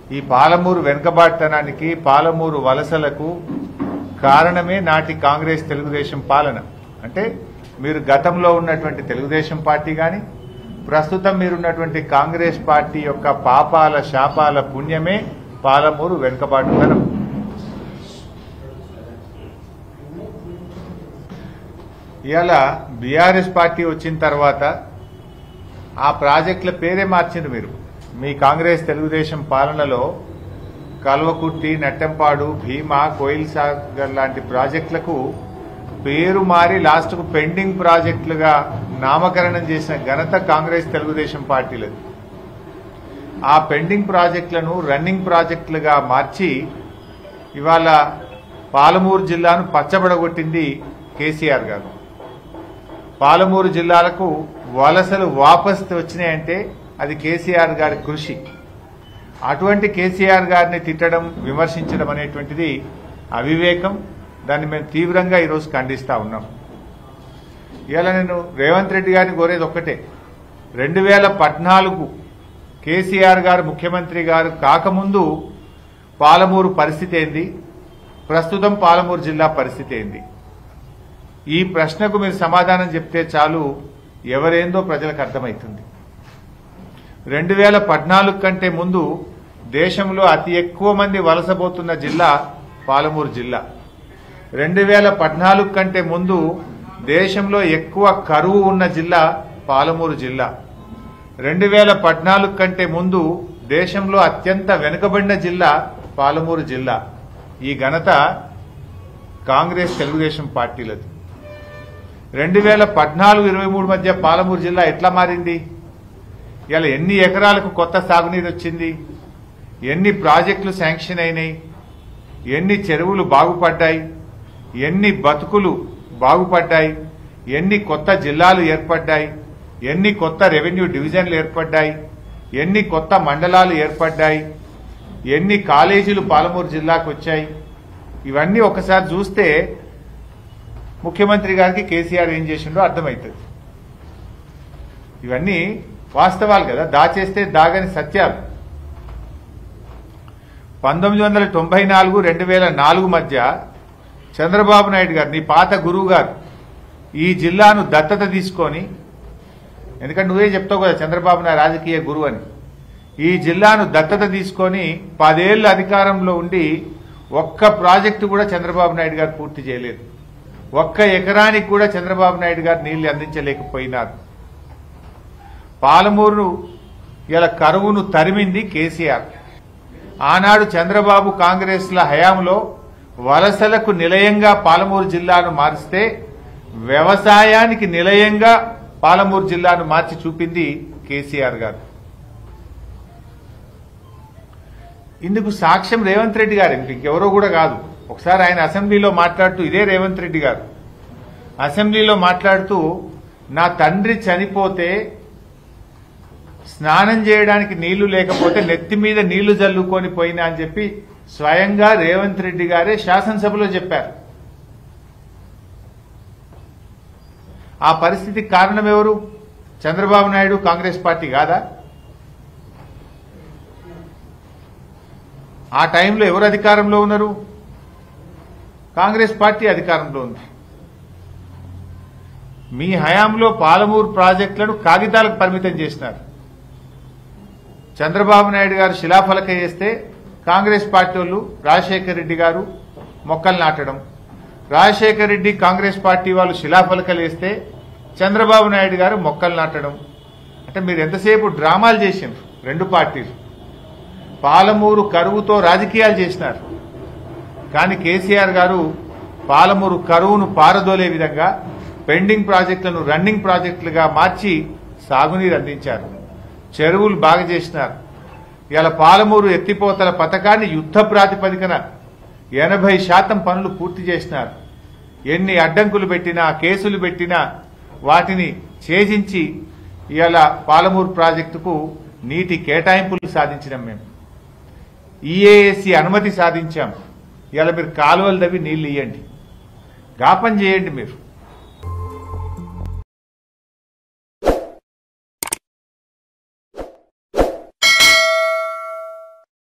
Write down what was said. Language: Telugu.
ఈ పాలమూరు వెనుకబాటుతనానికి పాలమూరు వలసలకు కారణమే నాటి కాంగ్రెస్ తెలుగుదేశం పాలన. అంటే మీరు గతంలో ఉన్నటువంటి తెలుగుదేశం పార్టీ కానీ ప్రస్తుతం మీరున్నటువంటి కాంగ్రెస్ పార్టీ యొక్క పాపాల శాపాల పుణ్యమే పాలమూరు వెనుకబాటుతనం. ఇవాళ బీఆర్ఎస్ పార్టీ వచ్చిన తర్వాత ఆ ప్రాజెక్టుల పేరే మార్చింది. మీరు మీ కాంగ్రెస్ తెలుగుదేశం పాలనలో కల్వకుర్తి, నట్టెంపాడు, భీమా, కోయిల్ సాగర్ లాంటి ప్రాజెక్టులకు పేరు మారి లాస్ట్కు పెండింగ్ ప్రాజెక్టులుగా నామకరణం చేసిన ఘనత కాంగ్రెస్ తెలుగుదేశం పార్టీలది. ఆ పెండింగ్ ప్రాజెక్టులను రన్నింగ్ ప్రాజెక్టులుగా మార్చి ఇవాళ పాలమూరు జిల్లాను పచ్చబడగొట్టింది కేసీఆర్ గారు. పాలమూరు జిల్లాలకు వలసలు వాపస్ వచ్చినాయంటే అది కేసీఆర్ గారి కృషి. అటువంటి కేసీఆర్ గారిని తిట్టడం, విమర్శించడం అనేటువంటిది అవివేకం. దాన్ని మేము తీవ్రంగా ఈరోజు ఖండిస్తా ఉన్నాం. ఇవాళ నేను రేవంత్ రెడ్డి గారిని కోరేది ఒక్కటే, 2014 కేసీఆర్ గారు ముఖ్యమంత్రి గారు కాకముందు పాలమూరు పరిస్థితి ఏంది, ప్రస్తుతం పాలమూరు జిల్లా పరిస్థితి ఏంది? ఈ ప్రశ్నకు మీరు సమాధానం చెప్తే చాలు, ఎవరేందో ప్రజలకు అర్థమవుతుంది. 2014 కంటే ముందు దేశంలో అతి ఎక్కువ మంది వలసపోతున్న జిల్లా పాలమూరు జిల్లా. 2014 కంటే ముందు దేశంలో ఎక్కువ కరువు ఉన్న జిల్లా పాలమూరు జిల్లా. 2014 కంటే ముందు దేశంలో అత్యంత వెనుకబడిన జిల్లా పాలమూరు జిల్లా. ఈ ఘనత కాంగ్రెస్ తెలుగుదేశం పార్టీలది. 2014-23 మధ్య పాలమూరు జిల్లా ఎట్లా మారింది? ఇలా ఎన్ని ఎకరాలకు కొత్త సాగునీరు వచ్చింది, ఎన్ని ప్రాజెక్టులు శాంక్షన్ అయినాయి, ఎన్ని చెరువులు బాగుపడ్డాయి, ఎన్ని బతుకులు బాగుపడ్డాయి, ఎన్ని కొత్త జిల్లాలు ఏర్పడ్డాయి, ఎన్ని కొత్త రెవెన్యూ డివిజన్లు ఏర్పడ్డాయి, ఎన్ని కొత్త మండలాలు ఏర్పడ్డాయి, ఎన్ని కాలేజీలు పాలమూరు జిల్లాకు వచ్చాయి. ఇవన్నీ ఒకసారి చూస్తే ముఖ్యమంత్రి గారికి కేసీఆర్ ఏం చేసిండో అర్థమవుతుంది. ఇవన్నీ వాస్తవాలు కదా, దాచేస్తే దాగని సత్యాలు. 1994-2004 మధ్య చంద్రబాబు నాయుడు గారు, నీ పాత గురువు గారు, ఈ జిల్లాను దత్తత తీసుకొని, ఎందుకంటే నువ్వే చెప్తావు కదా చంద్రబాబు నాయుడు రాజకీయ గురువు అని, ఈ జిల్లాను దత్తత తీసుకొని 10 ఏళ్ల అధికారంలో ఉండి ఒక్క ప్రాజెక్టు కూడా చంద్రబాబు నాయుడు గారు పూర్తి చేయలేదు. ఒక్క ఎకరానికి కూడా చంద్రబాబు నాయుడు గారు నీళ్లు అందించలేకపోయినారు. పాలమూరు ఇలా కరువును తరిమింది కేసీఆర్. ఆనాడు చంద్రబాబు కాంగ్రెస్ల హయాంలో వలసలకు నిలయంగా పాలమూరు జిల్లాను మారిస్తే వ్యవసాయానికి నిలయంగా పాలమూరు జిల్లాను మార్చి చూపింది కేసీఆర్ గారు. ఇందుకు సాక్ష్యం రేవంత్ రెడ్డి గారు, ఇంకెవరో కూడా కాదు. ఒకసారి ఆయన అసెంబ్లీలో మాట్లాడుతూ, ఇదే రేవంత్ రెడ్డి గారు అసెంబ్లీలో మాట్లాడుతూ, నా తండ్రి చనిపోతే స్నానం చేయడానికి నీళ్లు లేకపోతే నెత్తి మీద నీళ్లు జల్లుకొని పోయినా అని చెప్పి స్వయంగా రేవంత్ రెడ్డి గారే శాసనసభలో చెప్పారు. ఆ పరిస్థితికి కారణం ఎవరు? చంద్రబాబు నాయుడు, కాంగ్రెస్ పార్టీ కాదా? ఆ టైంలో ఎవరు అధికారంలో ఉన్నారు? కాంగ్రెస్ పార్టీ అధికారంలో ఉంది. మీ హయాంలో పాలమూరు ప్రాజెక్టులను కాగితాలకు పరిమితం చేసినారు. చంద్రబాబు నాయుడు గారు శిలాఫలక చేస్తే కాంగ్రెస్ పార్టీ వాళ్ళు, రాజశేఖర్ రెడ్డి గారు మొక్కలు నాటడం, రాజశేఖర్ రెడ్డి కాంగ్రెస్ పార్టీ వాళ్ళు శిలాఫలకలు వేస్తే చంద్రబాబు నాయుడు గారు మొక్కలు నాటడం. అంటే మీరు ఎంతసేపు డ్రామాలు చేసిండ్రు రెండు పార్టీలు. పాలమూరు కరువుతో రాజకీయాలు చేసినారు. కానీ కేసీఆర్ గారు పాలమూరు కరువును పారదోలే విధంగా పెండింగ్ ప్రాజెక్టులను రన్నింగ్ ప్రాజెక్టులుగా మార్చి సాగునీరు అందించారు. చెరువులు బాగా చేసినారు. ఇలా పాలమూరు ఎత్తిపోతల పథకాన్ని యుద్ధ ప్రాతిపదికన 80% పనులు పూర్తి చేసినారు. ఎన్ని అడ్డంకులు పెట్టినా, కేసులు పెట్టినా వాటిని ఛేదించి ఇలా పాలమూరు ప్రాజెక్టుకు నీటి కేటాయింపులు సాధించినాం. మేము ఈఏఎస్సీ అనుమతి సాధించాం. ఇలా మీరు కాలువలు తవ్వి నీళ్లు ఇవ్వండి, గాపం చేయండి. మీరు